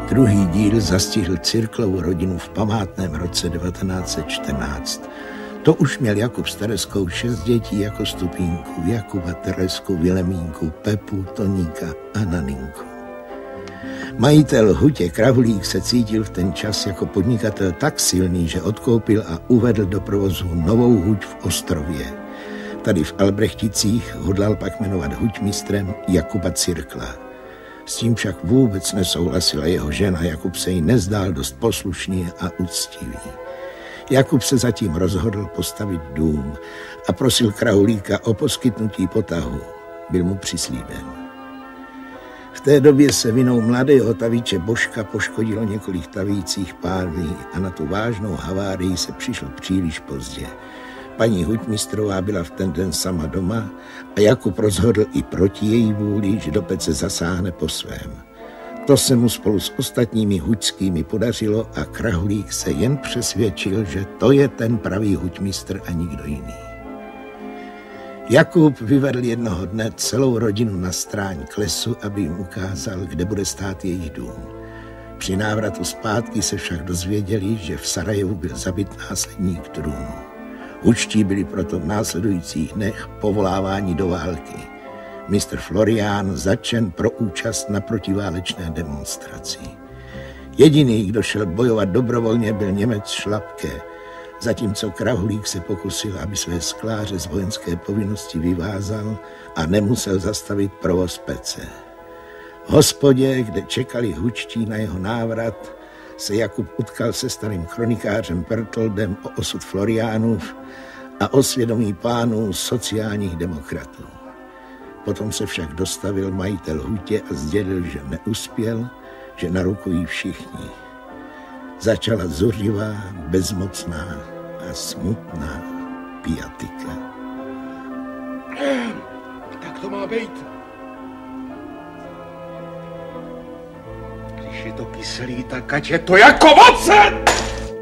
Druhý díl zastihl Cyrklovu rodinu v památném roce 1914. To už měl Jakub s Tereskou 6 dětí jako Stupínku, Jakuba, Teresku, Vilemínku, Pepu, Toníka a Naninku. Majitel hutě Krahulík se cítil v ten čas jako podnikatel tak silný, že odkoupil a uvedl do provozu novou huť v Ostrově. Tady v Albrechticích hodlal pak jmenovat huťmistrem Jakuba Cyrkla. S tím však vůbec nesouhlasila jeho žena, Jakub se jí nezdál dost poslušný a úctivý. Jakub se zatím rozhodl postavit dům a prosil Krahulíka o poskytnutí potahu. Byl mu přislíben. V té době se vinou mladého tavíče Božka poškodilo několik tavících pánví a na tu vážnou havárii se přišlo příliš pozdě. Paní huťmistrová byla v ten den sama doma a Jakub rozhodl i proti její vůli, že do pece zasáhne po svém. To se mu spolu s ostatními huťskými podařilo a Krahulík se jen přesvědčil, že to je ten pravý huťmistr a nikdo jiný. Jakub vyvedl jednoho dne celou rodinu na stráň k lesu, aby jim ukázal, kde bude stát jejich dům. Při návratu zpátky se však dozvěděli, že v Sarajevu byl zabit následník trůnu. Hučtí byli proto v následujících dnech povoláváni do války. Mistr Florián začen pro účast na protiválečné demonstraci. Jediný, kdo šel bojovat dobrovolně, byl Němec Šlapke, zatímco Krahulík se pokusil, aby své skláře z vojenské povinnosti vyvázal a nemusel zastavit provoz pece. V hospodě, kde čekali hučtí na jeho návrat, se Jakub utkal se starým kronikářem Pertoldem o osud Floriánův a o svědomí pánů sociálních demokratů. Potom se však dostavil majitel hutě a sdělil, že neuspěl, že narukují všichni. Začala zuřivá, bezmocná a smutná piatika. Tak to má být. Když je to kyselý, tak ať je to jako ocet!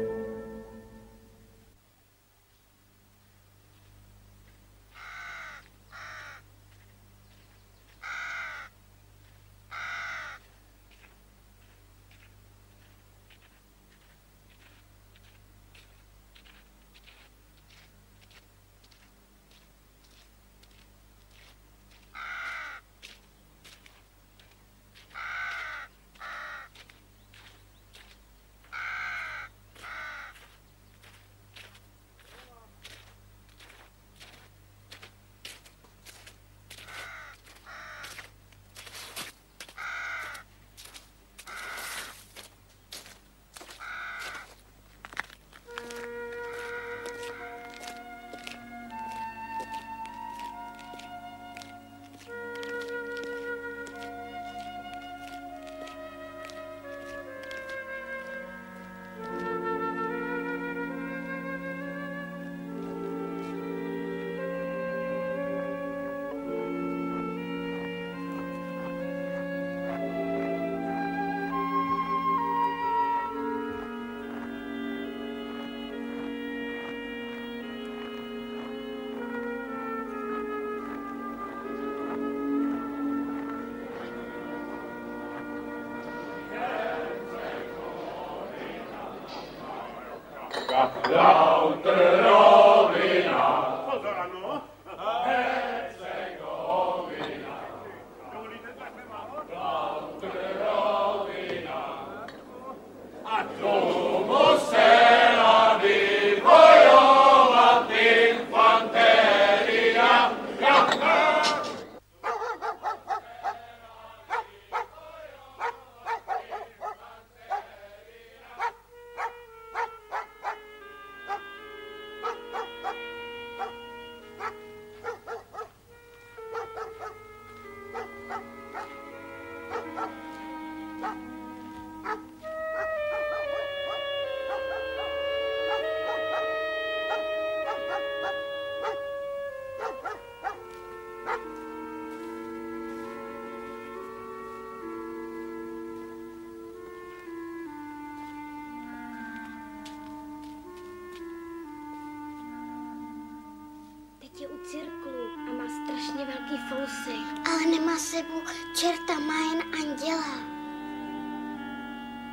Je u Cyrklu a má strašně velký fousy. Ale nemá sebou čerta, má jen anděla.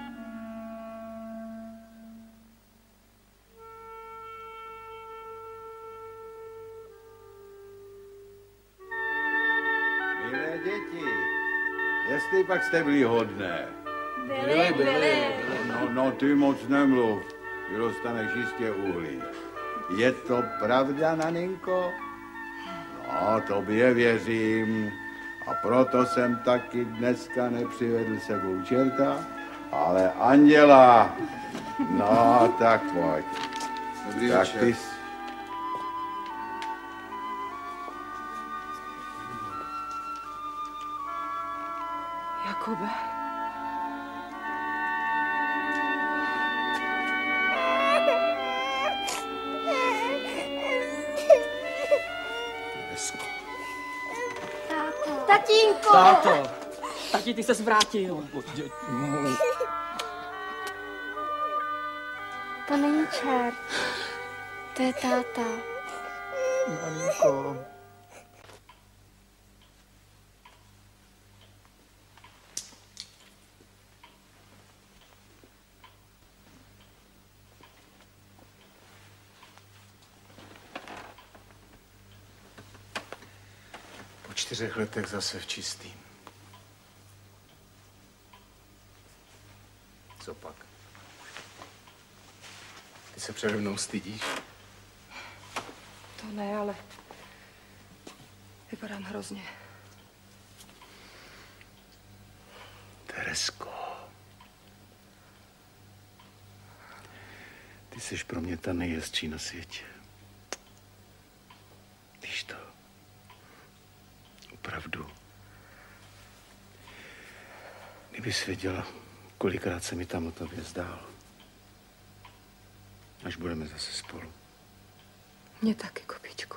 Jestli pak jste byli hodné. Byli. No, ty moc nemluv. Ty dostaneš jistě uhlí. Je to pravda, Naninko? No, tobě věřím. A proto jsem taky dneska nepřivedl sebou čerta, ale anděla. No, tak pojď. Dobrý tak večer. ty... Jakube. Tatínko! Táto. Tati, ty se zvrátil. To není čert. To je táta. Maminko. Po 4 letech zase v čistým. Co pak? Ty se přede mnou stydíš? To ne, ale vypadám hrozně. Teresko. Ty jsi pro mě ta nejhezčí na světě. Víš to? Opravdu. Kdybys věděla, kolikrát se mi tam o tobě zdál. Až budeme zase spolu. Mě taky, Kopičku.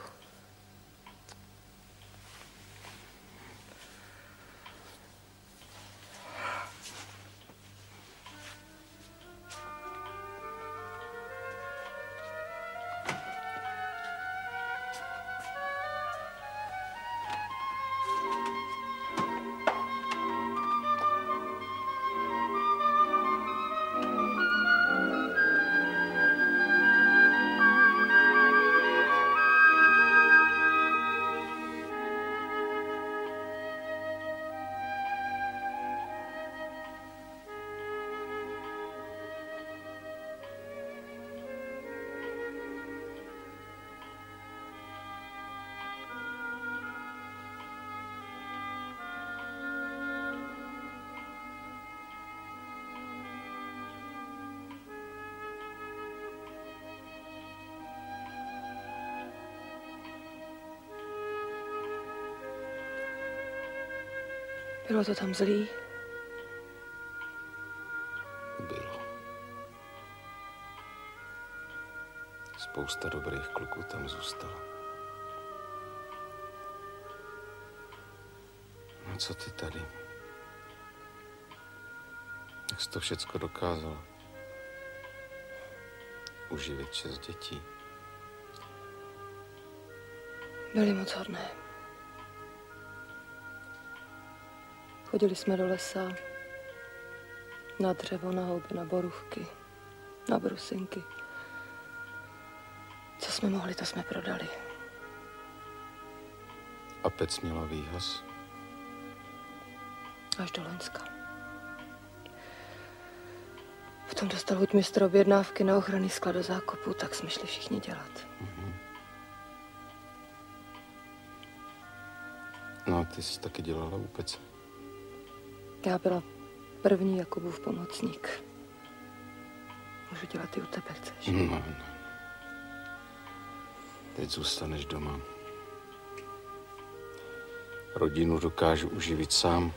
Bylo to tam zlý? Bylo. Spousta dobrých kluků tam zůstala. No co ty tady? Jak jsi to všecko dokázala? Uživit 6 dětí. Byli moc hodné. Chodili jsme do lesa, na dřevo, na houby, na borůvky, na brusinky. Co jsme mohli, to jsme prodali. A Pec měla výhaz? Až do Loňska. Potom dostal hudmistr objednávky na ochranný sklad do zákopu, tak jsme šli všichni dělat. No a ty jsi taky dělala u Pece? Já byla první Jakubův pomocník. Můžu dělat i u tebe, chceš? No. Teď zůstaneš doma. Rodinu dokážu uživit sám.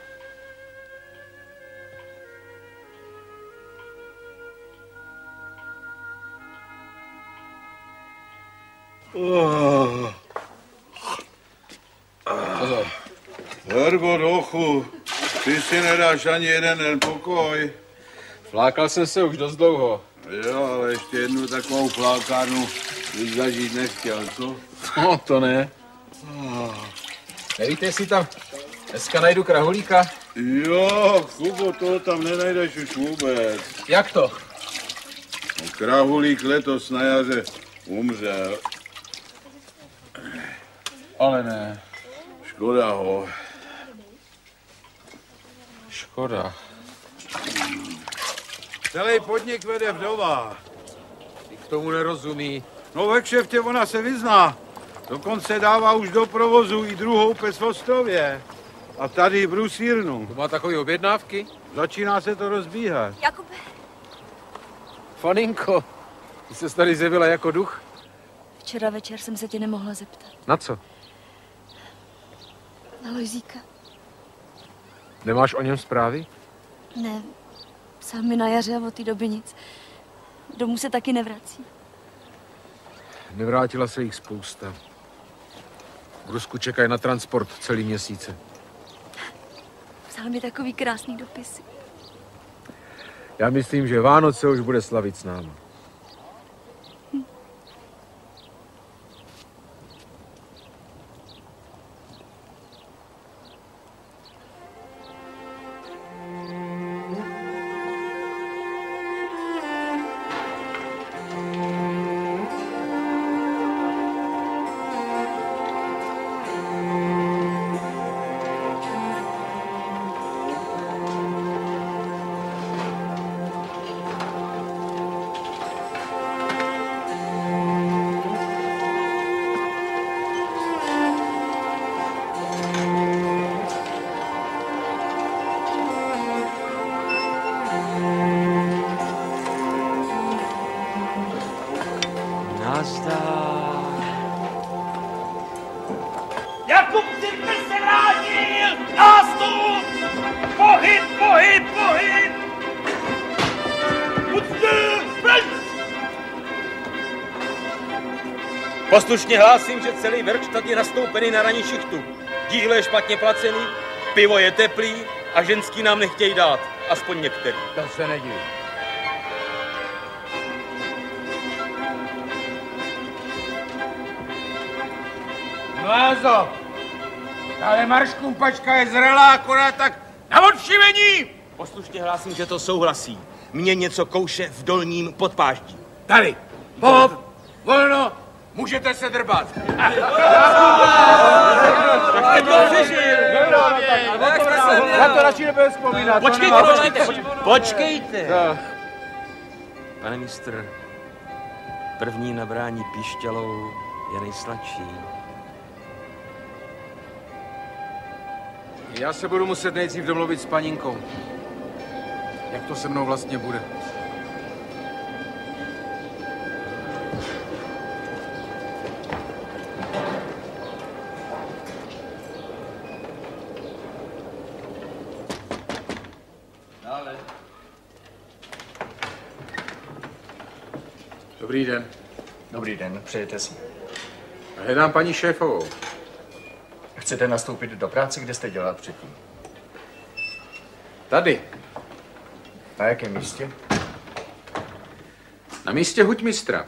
Pozor. Vergo, dochu, ty si nedáš ani jeden den pokoj. Flákal jsem se už dost dlouho. Jo, ale ještě jednu takovou flákárnu bych zažít nechtěl, co? No, to ne. Nevíte, jestli tam dneska najdu krahulíka? Jo, Kubo, toho tam nenajdeš už vůbec. Jak to? Krahulík letos na jaře umřel. Ale ne. Škoda ho. škoda. Celý podnik vede vdova. Ty k tomu nerozumí. No ve kšeftě ona se vyzná. Dokonce dává už do provozu i druhou pes v Ostrově. A tady v Brusírnu. To má takové objednávky? Začíná se to rozbíhat. Jakube, Faninko, ty se tady zjevila jako duch. Včera večer jsem se tě nemohla zeptat. Na co? Na Lojzíka? Nemáš o něm zprávy? Ne, psal mi na jaře a od té doby nic. Domů se taky nevrací. Nevrátila se jich spousta. V Rusku čekají na transport celý měsíce. Psal mi takový krásný dopisy. Já myslím, že Vánoce už bude slavit s náma. Jakub Cirkl se vrátil! Nástup! Pohyb, pohyb, pohyb! Poslušně hlásím, že celý verkštát je nastoupený na ranní šichtu. Díhle je špatně placený, pivo je teplý a ženský nám nechtějí dát. Aspoň některý. To se nedivím. Mlázo, ale marš kumpačka je zralá, akorát tak na odšivení! Poslušně hlásím, že to souhlasí. Mně něco kouše v dolním podpáždí. Tady, hop, volno, můžete se drbat. Já to radši nebudu vzpomínat. Počkejte. Pane mistr, první nabrání pišťalou je nejsladší. Já se budu muset nejdřív domluvit s paninkou. Jak to se mnou vlastně bude? Dobrý den. Dobrý den, přejete si. Hledám paní šéfovou. Chcete nastoupit do práce, kde jste dělal předtím? Tady. Na jakém místě? Na místě huťmistra.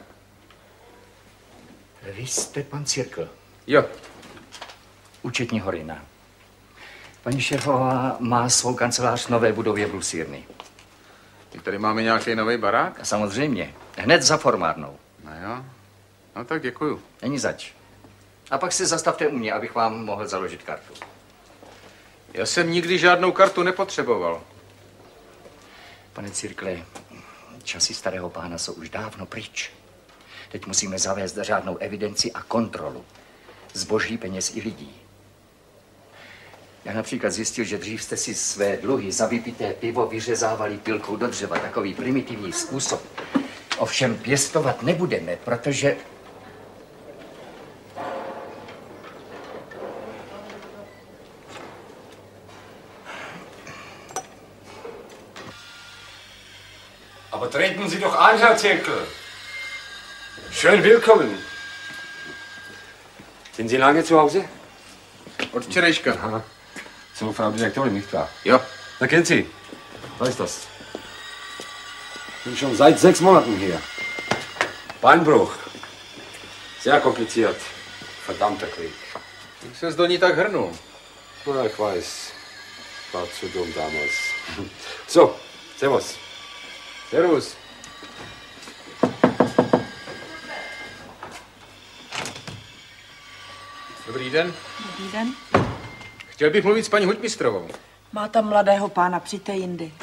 Vy jste pan Cirkl. Jo. Účetní Horina. Paní šéfová má svou kancelář v nové budově Brusírny. Tady máme nějaký nový barák? A samozřejmě. Hned za formárnou. No jo. No tak děkuju. Není zač. A pak se zastavte u mě, abych vám mohl založit kartu. Já jsem nikdy žádnou kartu nepotřeboval. Pane Cirkle, časy starého pána jsou už dávno pryč. Teď musíme zavést řádnou evidenci a kontrolu zboží, peněz i lidí. Já například zjistil, že dřív jste si své dluhy za vypité pivo vyřezávali pilkou do dřeva. Takový primitivní způsob. Ovšem pěstovat nebudeme, protože... Aber treten Sie doch ein, Herr Zirkl. Schön willkommen. Sind Sie lange zu Hause? Od včerejška. Aha. So, Frau Direktorin, nicht wahr? Jo. Da kennt Sie. Da ist das. Bin schon seit 6 Monaten hier. Beinbruch. Sehr kompliziert. Verdammter Krieg. Jak ses do ní tak hrnul? Na, ich weiß. War zu dumm damals. So, servus. Servus. Dobrý den. Dobrý den. Chtěl bych mluvit s paní huťmistrovou. Má tam mladého pána, přijďte jindy.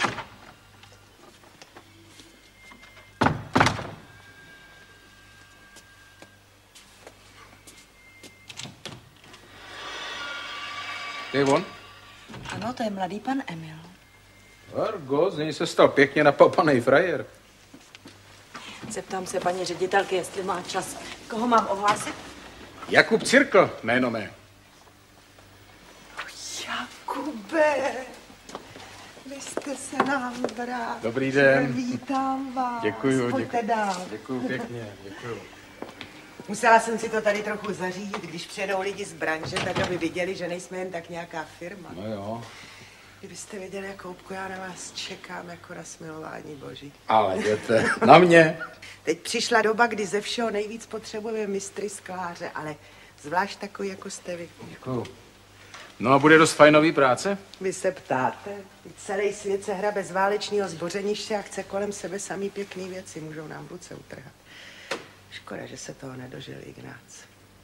Je on? Ano, to je mladý pan Emil. Argo, z něj se stal pěkně napapanej frajer. Zeptám se paní ředitelky, jestli má čas. Koho mám ohlásit? Jakub Cirkl, jméno mé. Jakube, vy jste se nám vrátil. Dobrý den. Vítám vás. Děkuju, Pojďte dál. Děkuju pěkně, děkuju. Musela jsem si to tady trochu zařídit, když přijedou lidi z branže, tak aby viděli, že nejsme jen tak nějaká firma. No jo. Kdybyste věděli, Jakoubku, já na vás čekám jako na smilování boží. Ale jděte na mě. Teď přišla doba, kdy ze všeho nejvíc potřebujeme mistry skláře, ale zvlášť takový, jako jste vy. Děkuju. No a bude dost fajnový práce? Vy se ptáte? Celý svět se hrabe z válečného zbořeniště a chce kolem sebe samý pěkný věci. Můžou nám ruce utrhat. Škoda, že se toho nedožil Ignác.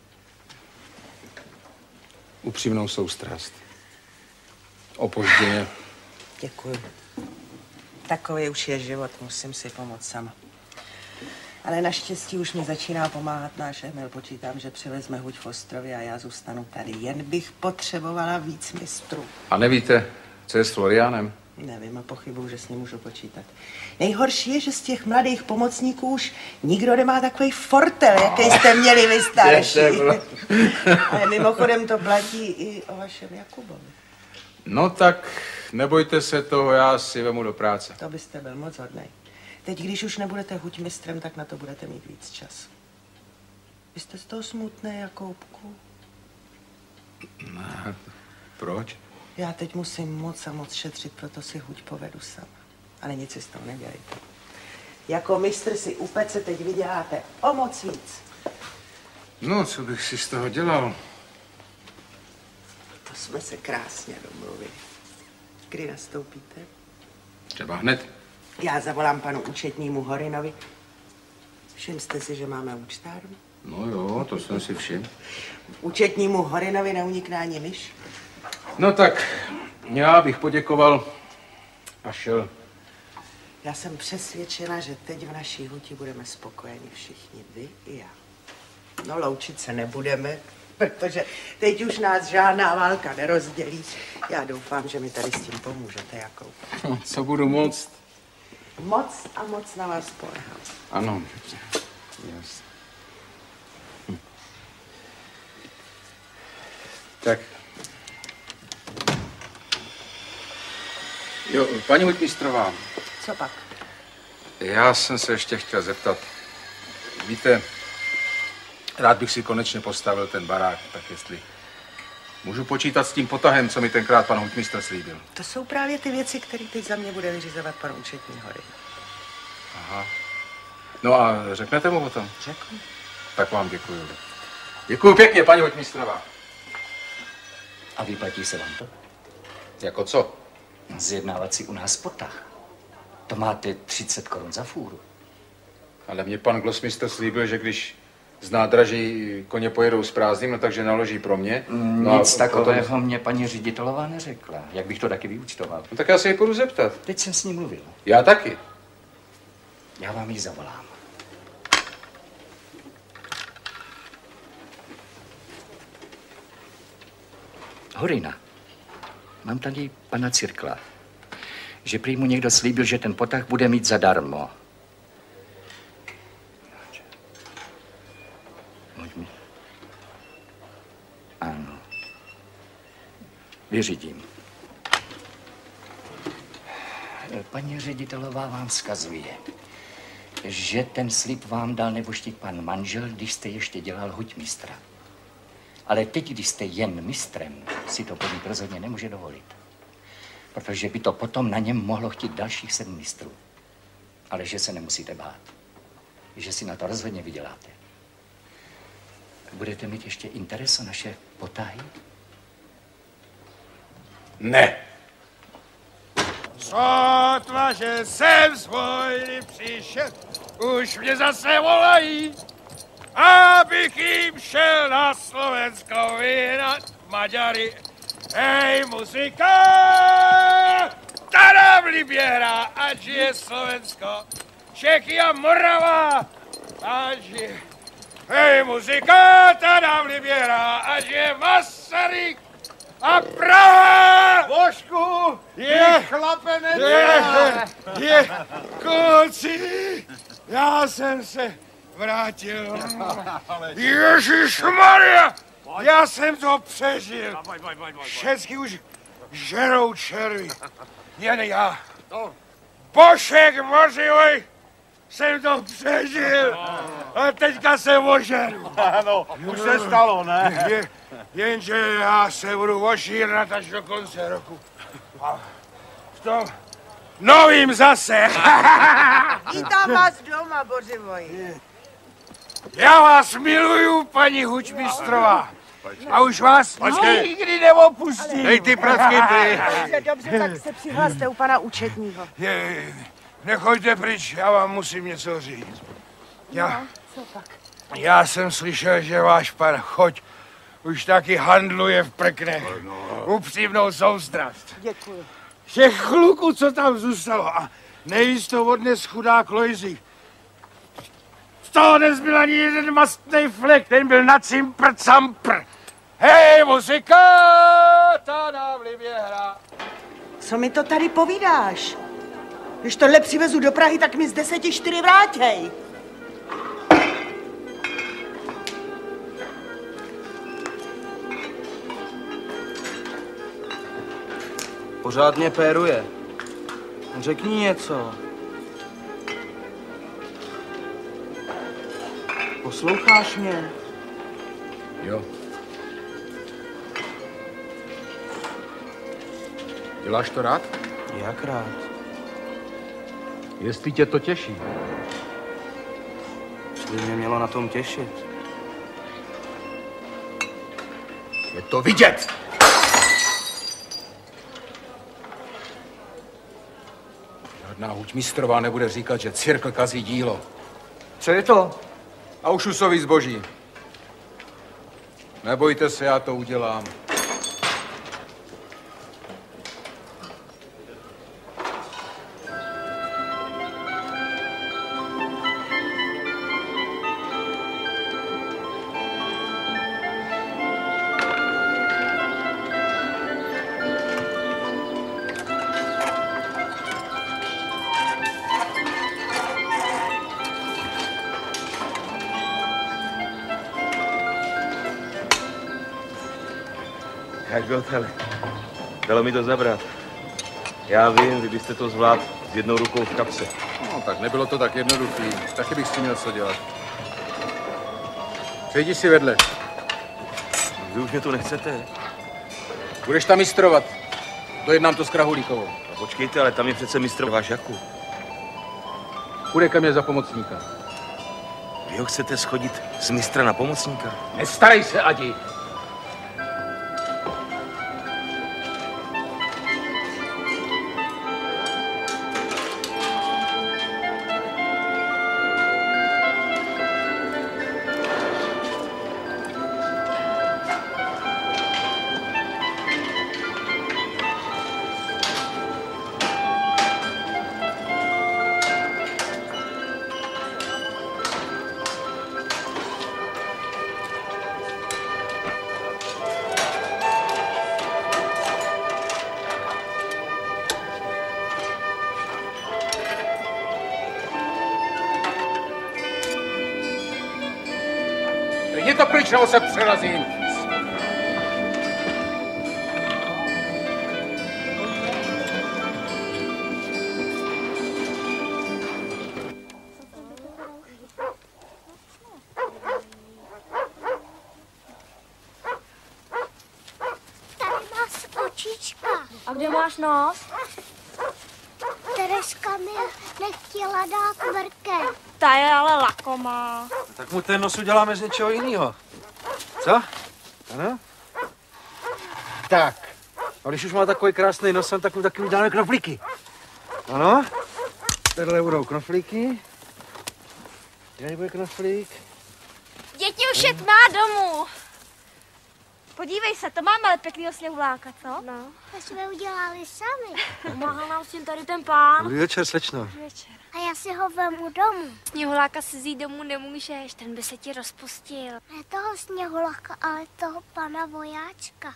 Upřímnou soustrast. Opožděně. Děkuju. Takový už je život, musím si pomoct sama. Ale naštěstí už mi začíná pomáhat náš Emil. Počítám, že převezme huť v Ostrově a já zůstanu tady. Jen bych potřebovala víc mistrů. A nevíte, co je s Florianem? Nevím a pochybuju, že s ním můžu počítat. Nejhorší je, že z těch mladých pomocníků už nikdo nemá takový fortel, jaký jste měli vy starší. Ale mimochodem to platí i o vašem Jakubovi. No tak nebojte se toho, já si vemu do práce. To byste byl moc hodnej. Teď, když už nebudete huťmistrem, tak na to budete mít víc času. Vy jste z toho smutný, Jakoubku? Ne, proč? Já teď musím moc a moc šetřit, proto si huť povedu sama. Ale nic si z toho nedělejte. Jako mistr si u pece teď vyděláte o moc víc. No, co bych si z toho dělal? To jsme se krásně domluvili. Kdy nastoupíte? Třeba hned. Já zavolám panu účetnímu Horinovi. Všiml jste si, že máme účtárnu? No jo, to jsem si všiml. Účetnímu Horinovi neunikne ani myš. No tak, já bych poděkoval a šel. Já jsem přesvědčena, že teď v naší huti budeme spokojeni všichni, vy i já. No loučit se nebudeme, protože teď už nás žádná válka nerozdělí. Já doufám, že mi tady s tím pomůžete, Jakub. No, co budu moct? Moc a moc na vás spolehám. Ano, jasně. Tak. Jo, paní hutmistrová. Co pak? Já jsem se ještě chtěl zeptat. Víte, rád bych si konečně postavil ten barák, tak jestli můžu počítat s tím potahem, co mi tenkrát pan hutmistr slíbil. To jsou právě ty věci, které teď za mě bude vyřizovat pan účetní Hory. Aha. No a řeknete mu o tom? Řeknu. Tak vám děkuju. Děkuju pěkně, paní hutmistrová. A vyplatí se vám to? Jako co? Zjednávat si u nás potah. To máte 30 korun za fůru. Ale mě pan Glosmistr slíbil, že když z nádraží koně pojedou s prázdným, no takže naloží pro mě. No Nic takového potom mě paní ředitelová neřekla. Jak bych to taky vyúčtoval? No tak já se ji půjdu zeptat. Teď jsem s ní mluvil. Já taky. Já vám ji zavolám. Horina, mám tady pana Cirkla, že prý mu někdo slíbil, že ten potah bude mít zadarmo. Ano. Vyřídím. Paní ředitelová vám vzkazuje, že ten slib vám dal neboštík pan manžel, když jste ještě dělal huťmistra. Ale teď, když jste jen mistrem, si to podnik rozhodně nemůže dovolit. Protože by to potom na něm mohlo chtít dalších 7 mistrů. Ale že se nemusíte bát. Že si na to rozhodně vyděláte. Budete mít ještě interes o naše potahy? Ne. Sotva, že jsem z vojny přišel, už mě zase volají, abych jim šel na Slovensko vyhnat Maďary. Hej, muzika! Tada v Libě hra, ať je Slovensko, Čechy a Morava, ať je... Hej, muzika! Tada v Libě hra, ať je Masaryk a Praha! Božku, je chlape je, kluci, já jsem se vrátil. Ježišmarja, já jsem to přežil. Všecky už žerou červy. Jen já. Božek Mořivoj, jsem to přežil. A teďka se ožeru. Ano, už se stalo, ne? Jenže já se budu ožírat až do konce roku. A v tom novým zase. Vítám vás doma, Bořivoji. Já vás miluju, paní hučmistrová. A už vás nikdy neopustím. Dej ty pracky, ty. Dobře, tak se přihlaste u pana účetního. Nechoďte pryč, já vám musím něco říct. Co pak? Já jsem slyšel, že váš pan Choď už taky handluje v prknech. Upřímnou soustrast. Děkuji. Těch chluků, co tam zůstalo, a nejvíc to odnes chudák Lojzy. Z toho nezbyl ani jeden mastný flek, ten byl na cimpr-campr. Hej, muzika, tada v Libě hra. Co mi to tady povídáš? Když tohle přivezu do Prahy, tak mi z 10 vrátěj. Pořád mě péruje. Řekni něco. Posloucháš mě? Jo. Děláš to rád? Jak rád? Jestli tě to těší. Co by mě mělo na tom těšit? Je to vidět! Žádná hučmistrová nebude říkat, že cirkl kazí dílo. Co je to? Aušusový zboží. Nebojte se, já to udělám. Jak byl hele? Dalo mi to zabrat. Já vím, vy byste to zvládl s jednou rukou v kapse. No, tak nebylo to tak jednoduchý. Taky bych s tím měl co dělat. Přejdi si vedle. Vy už mě tu nechcete. Budeš tam mistrovat. Dojednám to s Krahulíkovou. No, počkejte, ale tam je přece mistr váš Jakub. Půjde ke mně za pomocníka. Vy ho chcete schodit z mistra na pomocníka? Nestarej se, Adi. Je to pryč, nebo se přerazím. Tady máš očička. A kde máš nos? Tereska mi nechtěla dát mrkev. Ta je ale lakomá. Tak mu ten nos uděláme z něčeho jiného. Co? Ano? Tak. A když už má takový krásný nos, tak mu taky uděláme knoflíky. Ano? Tohle budou knoflíky. Tady bude knoflík. Děti už jet má domů. Podívej se, to máme ale pěknýho sněhuláka, co? No. To jsme udělali sami. Pomáhal nám s tím tady ten pán. Dobrý večer, slečno. Dobrý večer. A já si ho vemu domů. Sněhuláka si vzít domů nemůžeš, ten by se ti rozpustil. Ne toho sněhuláka, ale toho pana vojáčka.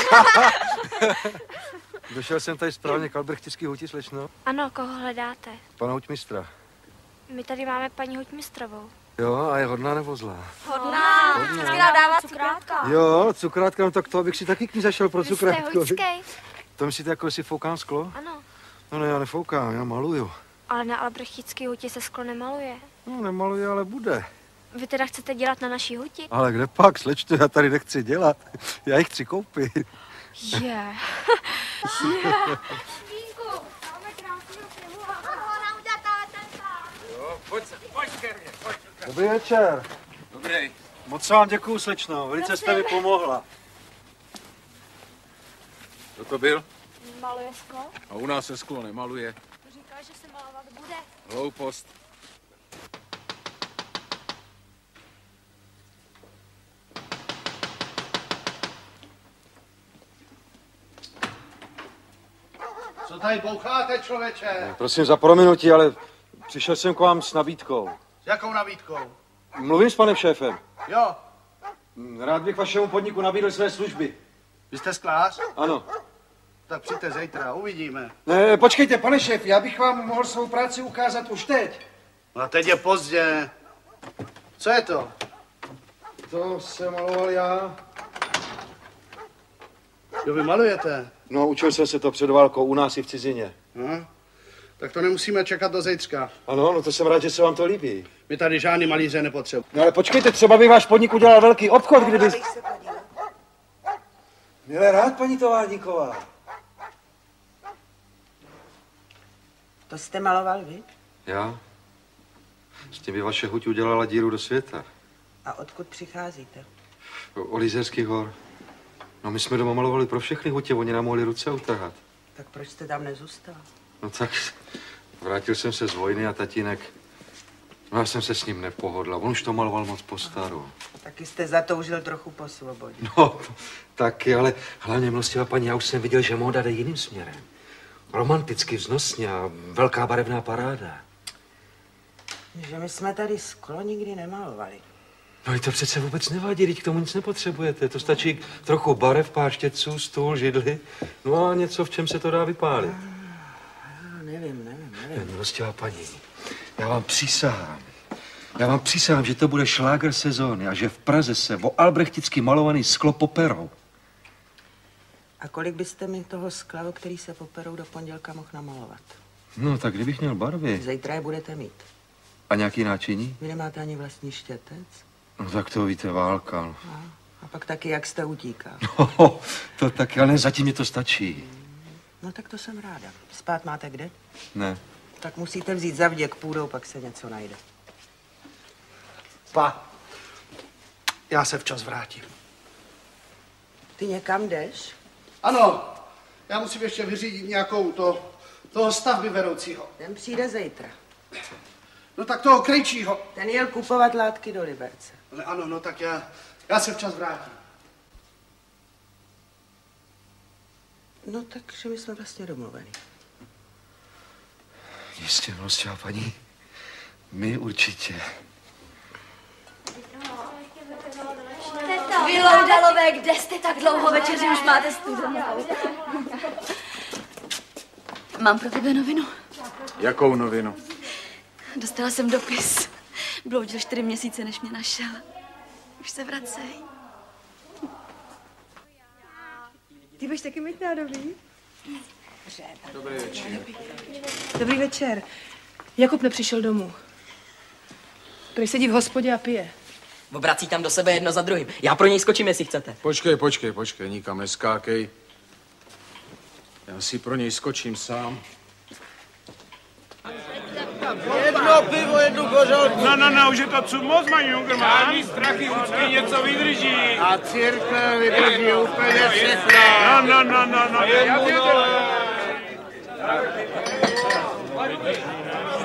Došel jsem tady správně k albrechtický huti, slečno. Ano, koho hledáte? Pana huťmistra. My tady máme paní Huťmistrovou. Jo, a je hodná nebo zlá? Hodná. Vždycky nám dává cukrátka. Jo, cukrátka, no tak to abych si taky k ní zašel pro cukrátko. Vy jste hoďskej. To myslíte, jako jestli foukám sklo? Ano. No ne, já nefoukám, já maluju. Ale na albrechtický huti se sklo nemaluje. No, nemaluje, ale bude. Vy teda chcete dělat na naší huti? Ale kde pak, slečno, já tady nechci dělat. Já jich chci koupit. Je. Jo, pojď ke mně, pojď. Dobrý večer. Dobrý. Moc vám děkuju, slečno, velice jste mi pomohla. Kdo to byl? Maluje sklo? A u nás se sklo nemaluje. Říkal, že se malovat bude. Hloupost. Co tady boucháte, člověče? Prosím za prominutí, ale přišel jsem k vám s nabídkou. S jakou nabídkou? Mluvím s panem šéfem. Jo. Rád bych vašemu podniku nabídl své služby. Vy jste sklář? Ano. Tak přijďte zítra, uvidíme. Ne, počkejte, pane šéf, já bych vám mohl svou práci ukázat už teď. No a teď je pozdě. Co je to? To jsem maloval já. Jo, vy malujete? No, učil jsem se to před válkou u nás i v cizině. No, tak to nemusíme čekat do zítřka. Ano, no to jsem rád, že se vám to líbí. My tady žádný malíře nepotřebujeme. No ale počkejte, třeba bych váš podnik udělal velký obchod, kdyby... Milé rád, paní továrníková. To jste maloval vy? Já? S tím by vaše huť udělala díru do světa. A odkud přicházíte? O Lizerských hor. No my jsme doma malovali pro všechny hutě, oni nám mohli ruce utrhat. Tak proč jste tam nezůstal? No tak vrátil jsem se z vojny a tatínek, no já jsem se s ním nepohodlal, on už to maloval moc po staru. Taky jste zatoužil trochu po svobodě. No, taky, ale hlavně milostivá paní, já už jsem viděl, že móda jde jiným směrem. Romanticky, vznosně a velká barevná paráda. Že my jsme tady sklo nikdy nemalovali. No i to přece vůbec nevadí, teď k tomu nic nepotřebujete. To stačí trochu barev, pár štětců, stůl, židli, no a něco, v čem se to dá vypálit. Nevím. Milostivá paní, já vám přísahám, že to bude šláger sezóny a že v Praze se o albrechticky malovaný sklo poperou. A kolik byste mi toho skla, o který se poperou, do pondělka mohl namalovat? No, tak kdybych měl barvy. Zítra je budete mít. A nějaký náčiní? Vy nemáte ani vlastní štětec? No tak to víte, válka. No. A pak taky, jak jste utíkal. No, to taky, ale ne, zatím mi to stačí. No tak to jsem ráda. Spát máte kde? Ne. Tak musíte vzít zavděk půdou, pak se něco najde. Pa, já se včas vrátím. Ty někam jdeš? Ano, já musím ještě vyřídit nějakou toho stavby vedoucího. Ten přijde zítra. No tak toho krejčího. Ten jel kupovat látky do Liberce. Ale ano, no tak já se včas vrátím. No takže my jsme vlastně domluveni. Jistě, milostivá paní. My určitě. Vy Loudalové, kde jste tak dlouho večeři, už máte studenou. Mám pro tebe novinu. Jakou novinu? Dostala jsem dopis. Bloudil 4 měsíce, než mě našel. Už se vracej. Ty budeš taky mít nádobí? Dobrý večer. Dobrý večer. Jakub nepřišel domů. Prý sedí v hospodě a pije. Obrací tam do sebe jedno za druhým. Já pro něj skočím, jestli chcete. Počkej, nikam neskákej. Já si pro něj skočím sám. Jedno pivo, jednu kořalku. No, už je to co moc, mají Jungerman. Žádný strachy, vždycky něco vydrží. A církve vydrží úplně všechno. No. Já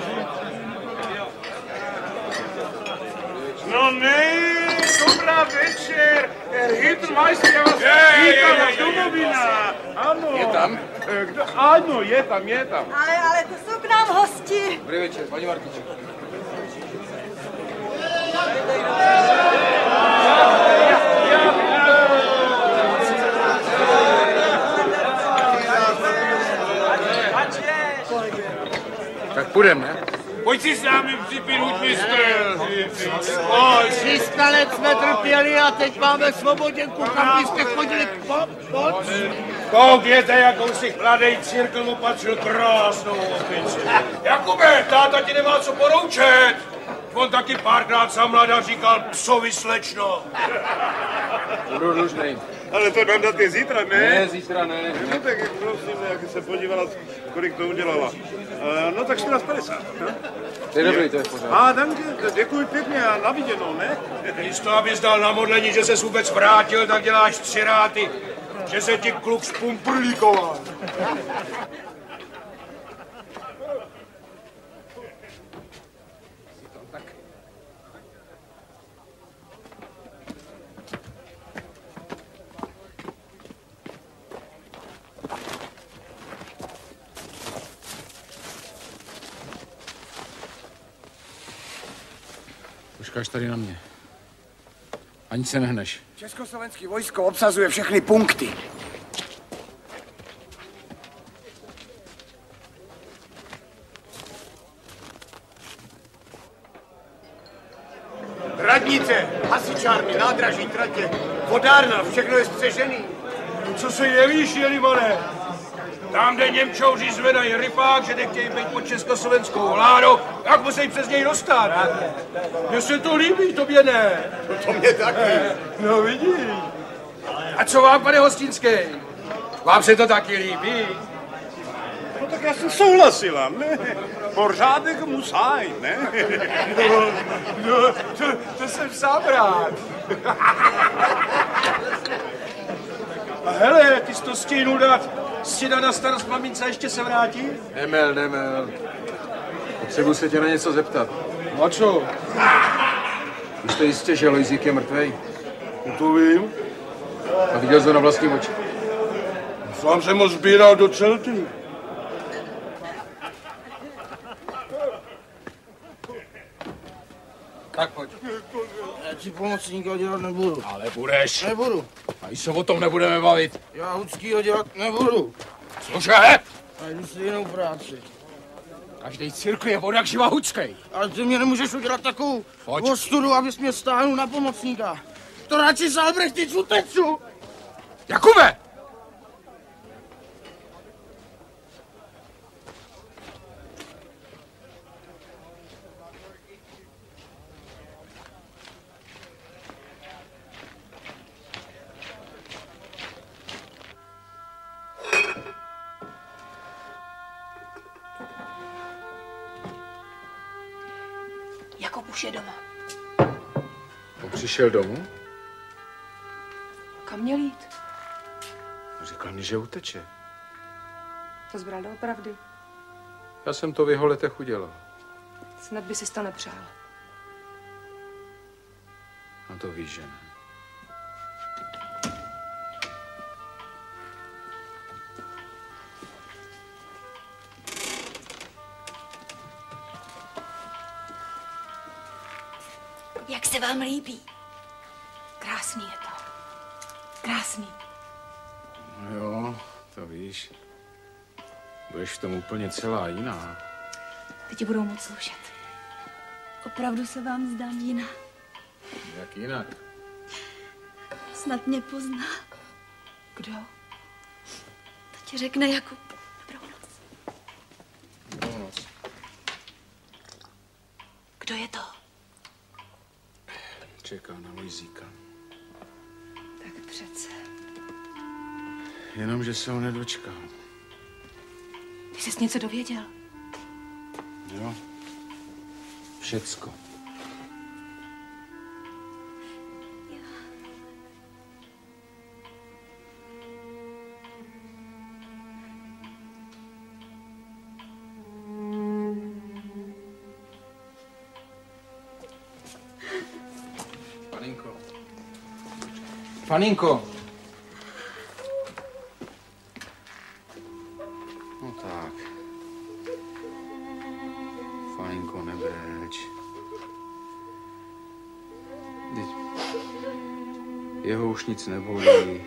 No ne, dobrá věc, večer. Hitmeister, já vás vítám z domovina. Ano. Je tam? Ano, je tam. Ale to jsou k nám hosti. Dobrý večer, paní Martiče. Tak půjdem, ne? Pojď si s námi připinout, mistr. 300 let jsme trpěli a teď máme svoboděnku, kam byste chodili k pomoc. Koukněte, jakou si mladej církl opatřil krásnou opici. Jakube, táta ti nemá co poroučet. On taky párkrát za mlada říkal psovi slečno. Budu dlužnej. Ale to nám dáte zítra, ne? Ne, zítra ne. No tak prosím, jak se podívala, kolik to udělala. No tak 14,50. To je dobrý, to je v pořádku. Danke, děkuji pěkně a na viděnou, ne? Místo, abys dal na modlení, že ses vůbec vrátil, tak děláš ciráty, že se ti kluk spumprlíkoval. Počkáš tady na mě. Ani se nehneš. Československý vojsko obsazuje všechny punkty. Radnice, hasičárny, nádraží, tratě, vodárna, všechno je střežený. Co se jevíš, Jelimane? Tam, kde Němčouři zvedají rypák, že nechtějí být pod československou vládou, tak musí přes něj dostat. Mně se to líbí, tobě ne. To mě taky. No vidíš. A co vám, pane Hostinský? Vám se to taky líbí? No tak já jsem souhlasila, ne? Pořádek musí, ne? No, to jsem sám rád. A hele, ty jsi to stihnul dát stěna na starost mamince, ještě se vrátí? Nemel. Potřebuji se tě na něco zeptat. No a co? Už jste jistě, že Lojzík je mrtvej? To vím. A viděl jsi ho na vlastní oči? Sám jsem ho sbíral do celty. Tak pojď. Já ti pomocníka dělat nebudu. Ale budeš. Nebudu. A i se o tom nebudeme bavit. Já Hudskýho dělat nebudu. Cože? Najdu si jinou práci. Každý cirkl je vodak živa Hudský. Ale ty mě nemůžeš udělat takovou Pojď. ostudu, abys mě stáhnul na pomocníka. To radši z Albrechtic uteču. Jakube! Jakub už je doma. On přišel domů? Kam měl jít? Říkal mi, že uteče. To zbral doopravdy. Já jsem to v jeho letech udělal. Snad by si to nepřál. No to víš, že ne. Jak se vám líbí? Krásný je to. Krásný. No jo, to víš. Budeš v tom úplně celá jiná. Teď ti budou moc slušet. Opravdu se vám zdám jiná. Jak jinak? Snad mě pozná. Kdo? To ti řekne Jakub. Dobrou noc. Dobrou noc. Kdo je to? Čekal na Lojzíka. Tak přece. Jenomže se ho nedočkal. Ty jsi něco dověděl? Jo. Všecko. Paninko, Faninko. No tak. Faninko, nebreč. Jeho už nic nebolí.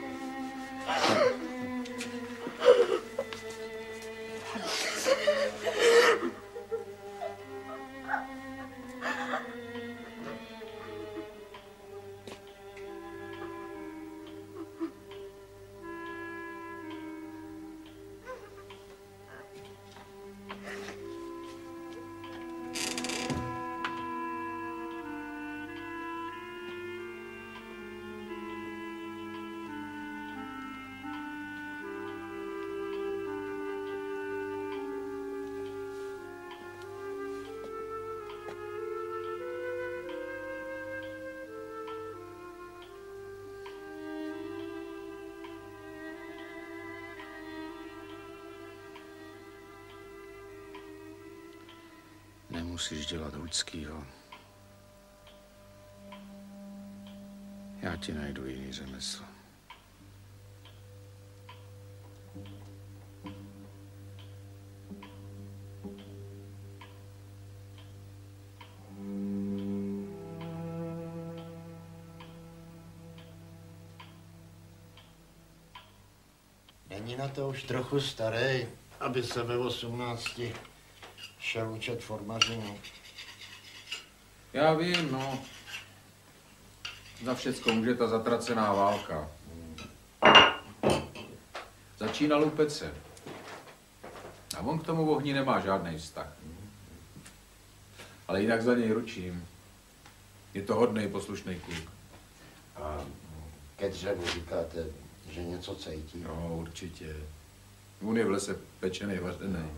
Nemusíš dělat Hučskýho. Já ti najdu jiný řemeslo. Není na to už trochu starý, aby se ve 18 šel učet formařinu. Já vím, no. Za všecko může ta zatracená válka. Začínal u pece. A on k tomu ohni nemá žádný vztah. Ale jinak za něj ručím. Je to hodnej, poslušný kluk. A ke dřevu říkáte, že něco cítí? No, určitě. On je v lese pečený, vařený.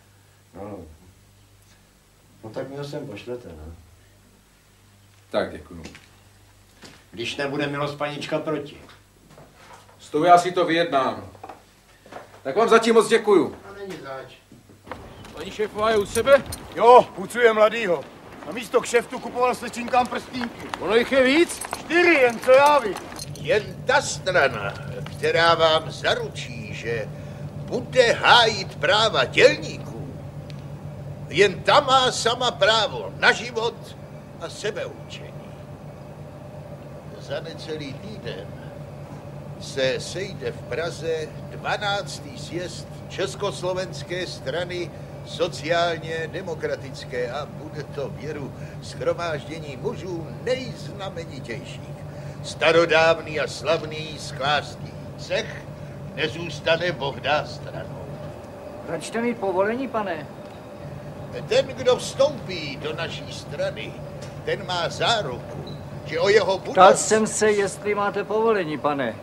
No tak mi ho sem pošlete, ne? Tak, děkuju. Když nebude milost panička proti. S tou já si to vyjednám. Tak vám zatím moc děkuju. A není zač. Paní šéfová je u sebe? Jo, pucuje mladýho. Na místo kšeftu kupoval slečínkám prstínky. Ono jich je víc? 4, jen co já vím. Jen ta strana, která vám zaručí, že bude hájit práva dělníků, jen ta má sama právo na život a sebeurčení. Za necelý týden se sejde v Praze 12. sjezd Československé strany sociálně demokratické a bude to věru shromáždění mužů nejznamenitějších. Starodávný a slavný sklářský cech nezůstane bohdá stranou. Račte mít povolení, pane? Ten, kdo vstoupí do naší strany, ten má záruku, že o jeho budoucnost... Ptal jsem se, jestli máte povolení, pane.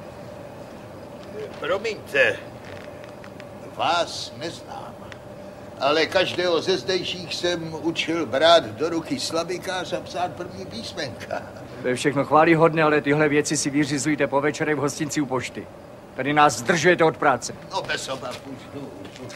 Promiňte, vás neznám, ale každého ze zdejších jsem učil brát do ruky slabikář a psát první písmenka. To je všechno chvályhodné, ale tyhle věci si vyřizujte po večerech v hostinci u pošty. Tady nás zdržujete od práce. No bez obav už jdu.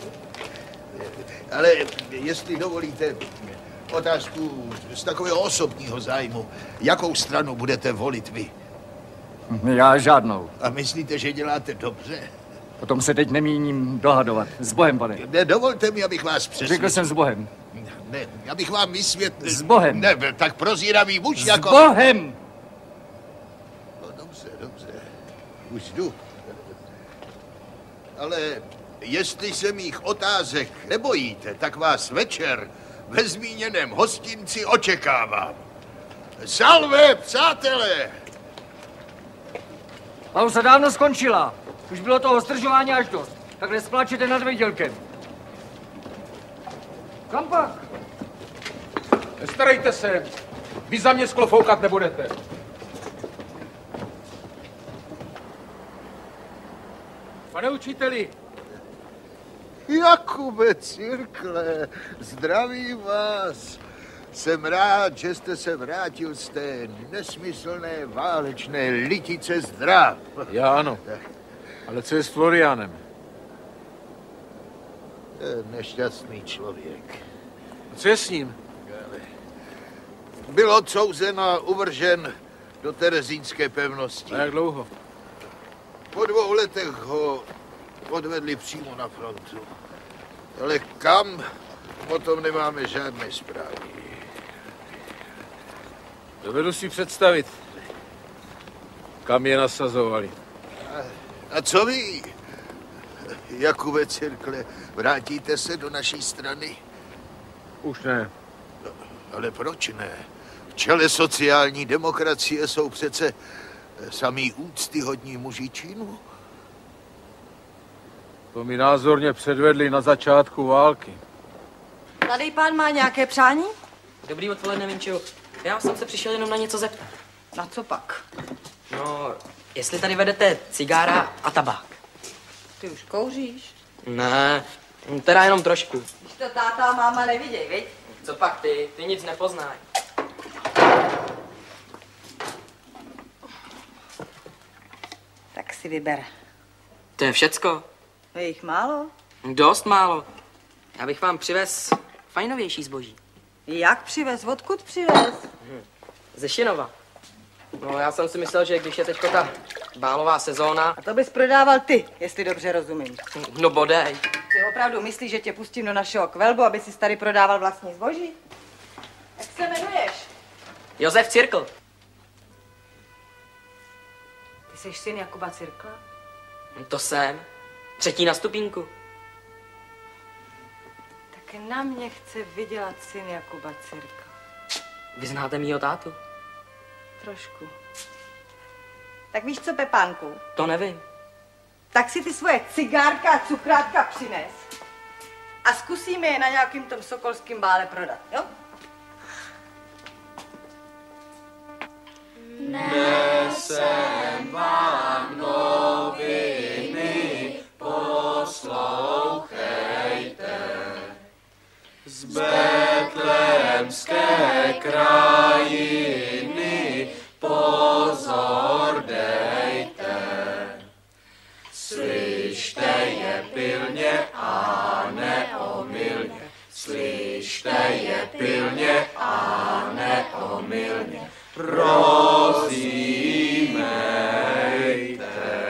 Ale jestli dovolíte otázku z takového osobního zájmu, jakou stranu budete volit vy? Já žádnou. A myslíte, že děláte dobře? O tom se teď nemíním dohadovat. S Bohem, pane. Nedovolte mi, abych vás přesvědčil. Řekl jsem s Bohem. Ne, abych vám vysvětlil. S Bohem. Ne, tak prozíravý muž jako... S Bohem! No dobře. Už jdu. Ale jestli se mých otázek nebojíte, tak vás večer ve zmíněném hostinci očekávám. Salve, přátelé! Pauza dávno skončila. Už bylo toho zdržování až dost. Takhle spláčete nad výdělkem. Kam pak? Nestarejte se. Vy za mě sklo foukat nebudete. Pane učiteli. Jakube Cirkle, zdravím vás. Jsem rád, že jste se vrátil z té nesmyslné válečné litice zdrav. Já ano. Ale co je s Florianem? Nešťastný člověk. A co je s ním? Byl odsouzen a uvržen do terezínské pevnosti. A jak dlouho? Po 2 letech ho odvedli přímo na frontu. Ale kam? O tom nemáme žádné zprávy. Dovedu si představit, kam je nasazovali. A co vy, Jakube Cirkle, vrátíte se do naší strany? Už ne. No, ale proč ne? V čele sociální demokracie jsou přece samý úctyhodní muži činu. To mi názorně předvedli na začátku války. Mladý pán má nějaké přání? Dobrý odpoledne, Vinčo. Já jsem se přišel jenom na něco zeptat. Na co pak? No, jestli tady vedete cigára a tabák. Ty už kouříš? Ne, teda jenom trošku. Když to táta a máma neviděj, viď? Co pak ty? Ty nic nepoznáš. Tak si vyber. To je všecko. Je jich málo? Dost málo. Já bych vám přivez fajnovější zboží. Jak přivez? Odkud přivez? Ze Šinova. No, já jsem si myslel, že když je teďko ta bálová sezóna... A to bys prodával ty, jestli dobře rozumím. No bodej. Ty opravdu myslíš, že tě pustím do našeho kvelbu, aby si tady prodával vlastní zboží? Jak se jmenuješ? Josef Cirkl. Ty jsi syn Jakuba Cirkla? To jsem. 3. na stupínku. Tak na mě chce vydělat syn Jakuba Cirkla. Vy znáte mýho tátu? Trošku. Tak víš co, Pepánku? To nevím. Tak si ty svoje cigárka a cukrátka přines. A zkusíme je na nějakým tom sokolským bále prodat, jo? Nesem vám noviny, poslouchejte. Z betlémské krajiny pozor dejte. Slyšte je pilně a neomylně. Slyšte je pilně a neomylně. Rozímejte.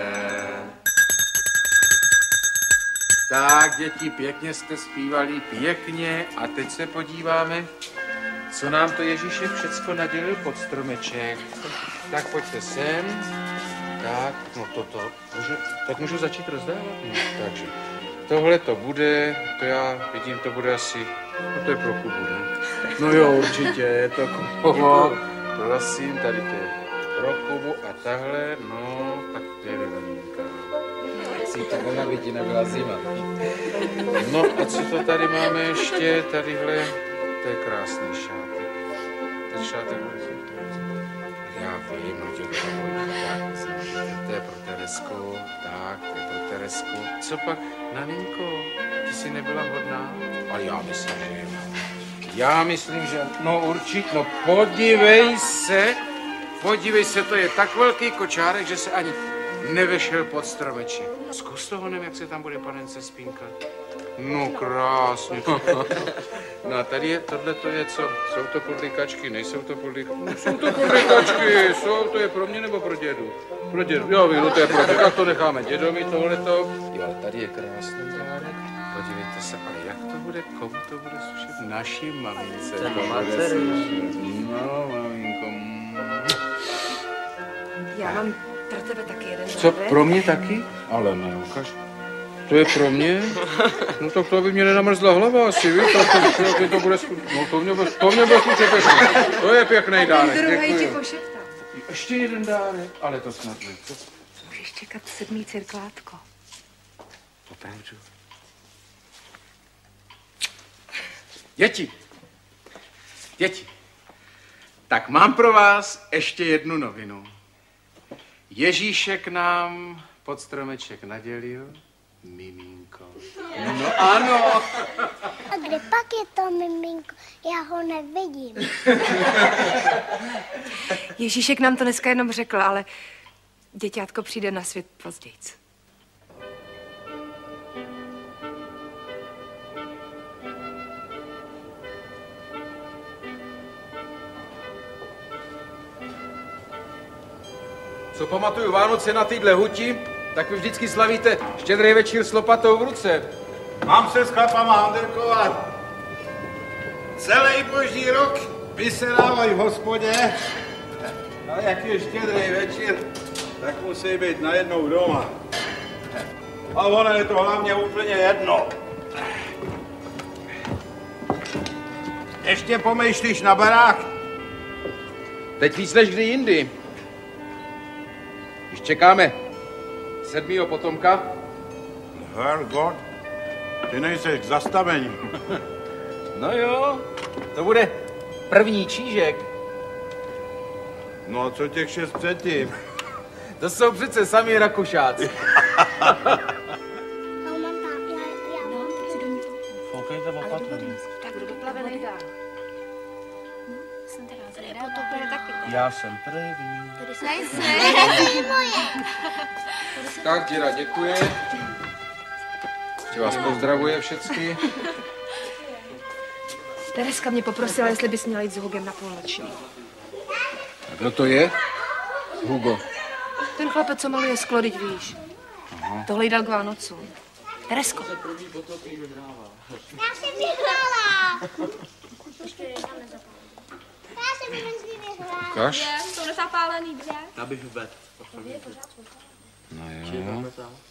Tak, děti, pěkně jste zpívali, pěkně. A teď se podíváme, co nám to Ježíšek všecko nadělil pod stromeček. Tak pojďte sem. Tak, no toto. Tak můžu začít rozdávat? Takže tohle to bude, to já vidím, to bude asi, no to je pro Kubu, ne? No jo, určitě, je to Kubo. Prosím, tady to je pro Kubu a tahle, no, tak to je vyvoníka. Si to aby ti nebyla zima. No a co to tady máme ještě, tadyhle, to je krásný šátek. Ten šátek bude já vím, no tě to je pro Teresku, tak, to je pro Teresku. Co pak, Naninko, ty jsi nebyla hodná? Ale já myslím, že jo. Já myslím, že, no určitě, no podívej se, to je tak velký kočárek, že se ani nevešel pod stromeček. Zkus to honem, jak se tam bude panence spínkat. No krásně. No a tady je, tohle to je co? Jsou to podlikačky, nejsou to podlikačky? No, jsou to podlikačky, to je pro mě nebo pro dědu? Pro dědu, jo vím, no to je pro dědu, tak to necháme dědovi tohleto. Jo, ale tady je krásný dárek. Podívejte se, ale jak to bude, komu to bude slušet? Naší mamince. No, maminko. Já mám pro tebe taky jeden Co, pro mě taky? Ale ne, ukaž. To je pro mě? No tak to by mě nenamrzla hlava asi, víš? To bude no to mě bude slučet pěkný. To je pěkný dárek, děkuji. Ještě jeden dárek, ale to snad ne. Můžeš čekat 7. cirklátko. Opravdu. Děti, tak mám pro vás ještě jednu novinu. Ježíšek nám pod stromeček nadělil miminko. No ano. A kde pak je to miminko? Já ho nevidím. Ježíšek nám to dneska jenom řekl, ale děťátko přijde na svět později. co pamatuju Vánoce na téhle huti, tak vy vždycky slavíte Štědrý večír s lopatou v ruce. Mám se s chlapama handrkovat. Celý boží rok vysedávají v hospodě. A jak je Štědrý večír, tak musí být najednou doma. A ono je to hlavně úplně jedno. Ještě pomýšlíš na barák? Teď víc než kdy jindy. Když čekáme 7. potomka. Herrgott, ty nejseš k zastavení. No jo, to bude první čížek. No a co těch 6 předtím? To jsou přece sami Rakušáci. Koukejte opatrně. Tak kdo doplave nejdál. Jsem teda zvědavá. Potopili taky. Já jsem první. Tady se Tak, děda, děkuje. Ještě vás pozdravuje všecky. Tereska mě poprosila, jestli bys měla jít s Hugem na půlnoční. A kdo to je? Hugo. Ten chlapec, co maluje sklo, teď víš. Aha. Tohle jí dal k Vánocům. Teresko. Já jsem vyhrála. Já jsem vyhrála. Ukaž. Jsou nezapálený dvě. Já bych vedl. No jo.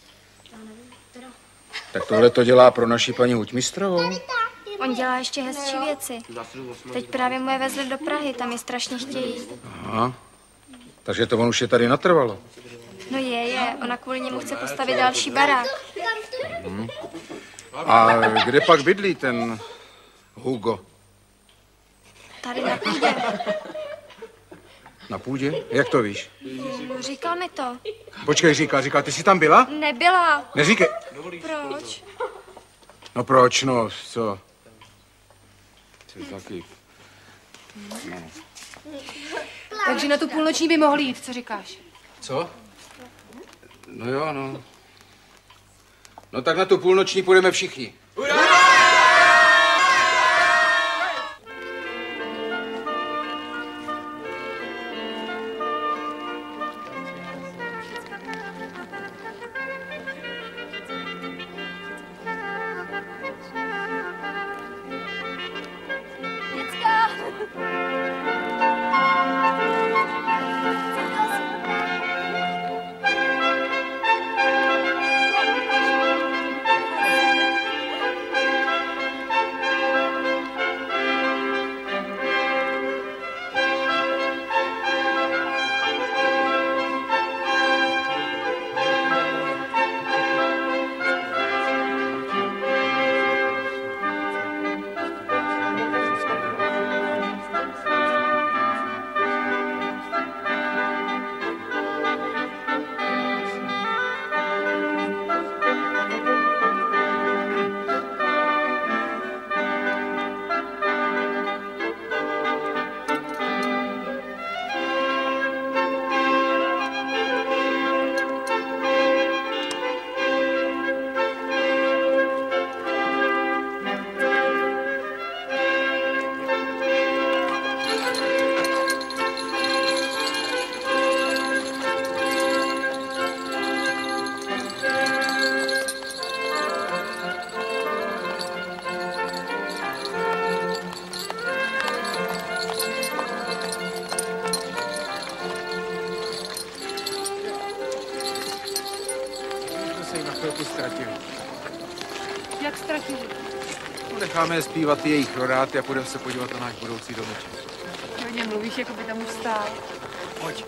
Tak tohle to dělá pro naši paní Huťmistrovou. On dělá ještě hezčí věci. Teď právě mu je vezli do Prahy, tam je strašně chtějí. Aha. Takže to on už je tady natrvalo. No je. Ona kvůli němu chce postavit další barák. A kde pak bydlí ten Hugo? Tady na půdě. Na půdě? Jak to víš? Říkal mi to. Počkej, říkal, ty jsi tam byla? Nebyla. Neříkej. Proč? No proč, no, co? Ty taky. No. Takže na tu půlnoční by mohli jít, co říkáš? Co? No jo, no. No tak na tu půlnoční půjdeme všichni. Jak ztratili? Necháme je zpívat jejich rodáty a půjdeme se podívat na náš budoucí domeček. Hodně mluvíš, jako by tam už stál. Pojď.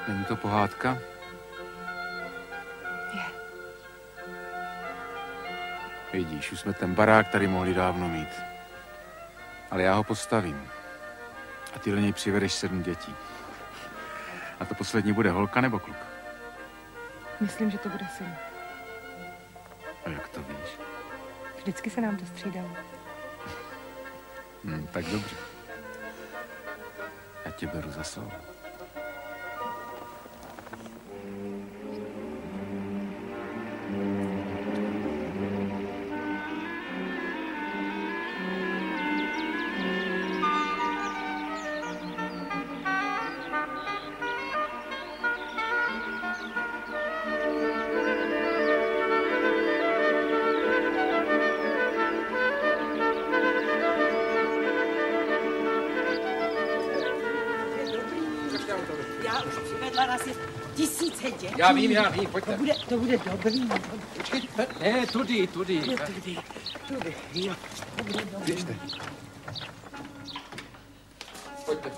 Není to pohádka? Je. Vidíš, už jsme ten barák tady mohli dávno mít. Ale já ho postavím. A ty do něj přivedeš 7 dětí. A to poslední bude holka nebo kluk? Myslím, že to bude syn. A jak to víš? Vždycky se nám to střídalo. Tak dobře. Já tě beru za slovo. Já už přivedla asi 1000 dětí. Já vím, pojďte. To bude dobrý. Počkej, ne, tudy. Tudy, jo. To bude dobrý. Běžte. Pojďte.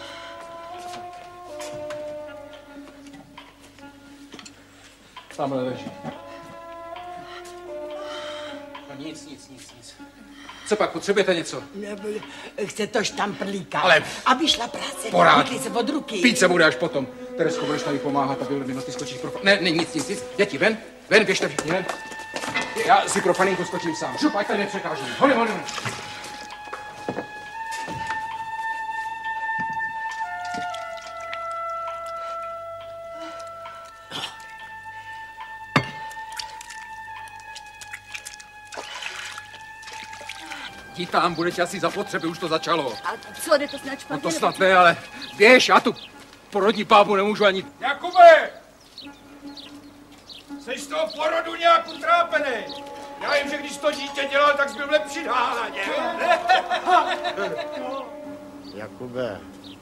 Tamhle leží. No nic. Co pak, potřebujete něco? Chce to štamprlíka. Ale... Aby šla práce. Porád. Píkli se od ruky. Pít se bude až potom. Teresko, budeš tady pomáhat, aby ty skočíš pro... Ne, nic. Děti, ven, běžte všichni, ven. Já si pro paninku skočím sám. Šup, ať tady nepřekážím. Honem. Jdi tam, bude ti asi zapotřebí, už to začalo. A co, jde to snad špatně? No to snad ne, ale běž, já tu porodní bábu nemůžu ani... Jakube! Jsi z toho porodu nějak utrápený. Já vím, že když to dítě dělal, tak jsi byl v lepší náladě. Jakube,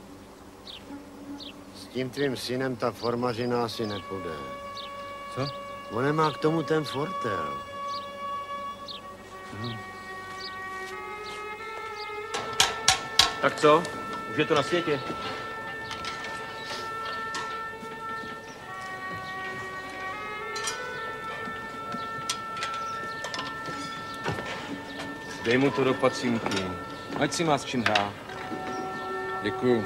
s tím tvým synem ta formařina asi nepůjde. Co? On nemá k tomu ten fortel. Tak co? Už je to na světě. Dej mu to do pacinky. Ať si má s čím hrát. Děkuju.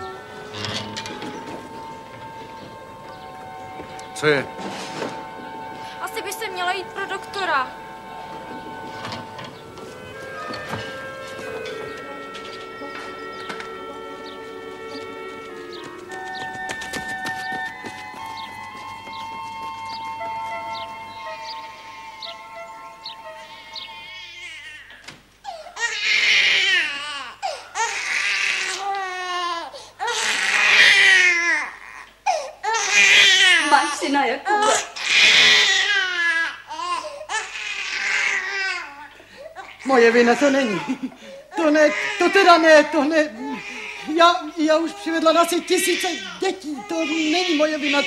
Co je? Asi by se měla jít pro doktora. Máš syna, Jakube. Moje vina to není. To teda ne. Já už přivedla asi 1000 dětí. To není moje vina.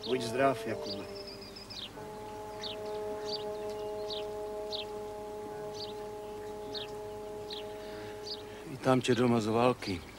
Buď zdrav, Jakube. Vítám tě doma z války.